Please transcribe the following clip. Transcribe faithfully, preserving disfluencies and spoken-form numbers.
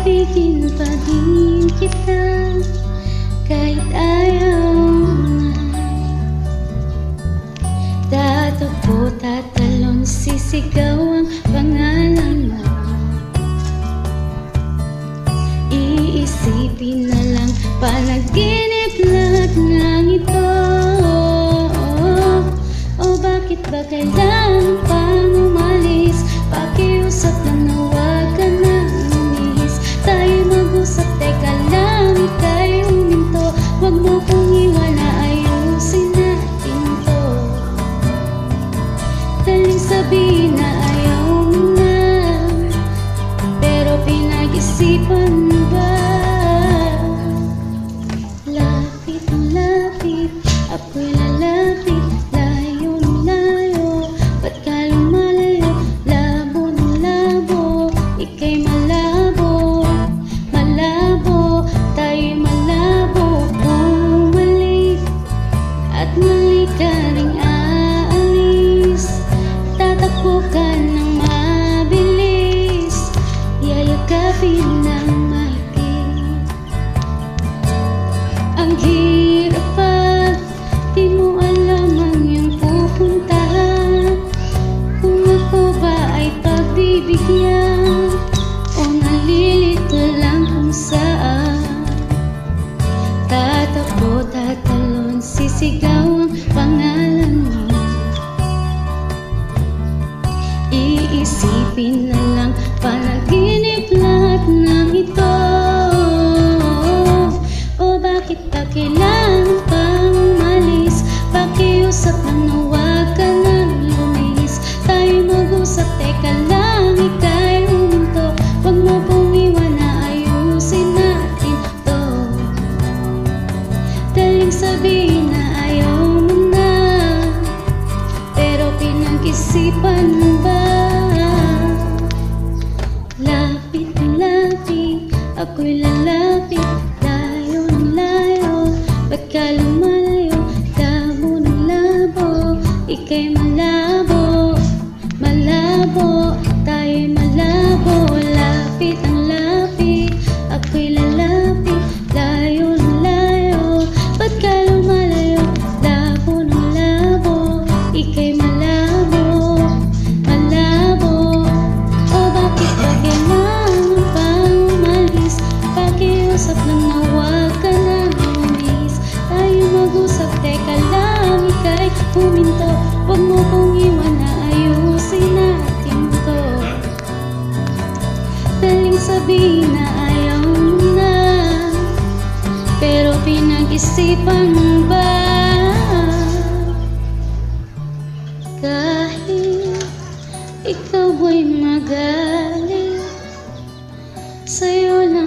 ibigin pa din kita kahit ayaw na. Tatakbo, tatalon, sisigaw ang pangalan mo. Iisipin na lang, panaginip lahat ng ito. O bakit ba kailangan pang umalis? Pakiusap lang na huwag ka nang umihis. Tayo mag-usap, teka lang, ika'y huminto. Huwag mo kong iwala, ayusin natin to. Daling sabihin na ayaw mo na, pero pinag-isipan mo ba? Lapit ang lapit, ako'y lalapit. Layo ng layo, ba't ka lumalayo? Labo ng labo, ika'y malabo. Malabo, tayo'y malabo. Bumalik at mali ka ring aalis. Tatakbo ka ng mabilis, yayakapin ng mahigpit. Ang hirap pag di mo alam ang iyong pupuntahan. Kung ako ba ay pagbibigyan o nalilito lang kung saan. Tatakbo, tatalon, sisigaw ang pangalan mo. Iisipin na lang, panaginip lahat ng ito. O bakit ba kailangan pang umalis? Pakiusap lang na huwag ka nang lumihis. Tayo mag-usap, teka lang, ika'y huminto. Huwag mo kong iwan, na ayusin natin to. Daling sabihin na ayaw mo na, pero pinag-isipan mo ba? Lapit ang lapit, ako'y lalapit. Layo ng layo, ba't ka lumalayo? Labo ng labo, ika'y malabo. Malabo, tayo'y malabo. Lapit ang lapit, ako'y lalapit. Layo ng layo, ba't ka lumalayo? Labo ng labo, ika'y malabo. Malabo, o bakit ba kailangan pang umalis? Pakiusap lang na huwag ka nang umihis. Tayo mag-usap, teka lang, ika'y huminto. Huwag mo kong iwan, na ayusin natin to. Daling sabihin na ayaw mo na, pero pinag-isipan mo ba? Kahit ikaw ay magaling, sa'yo lang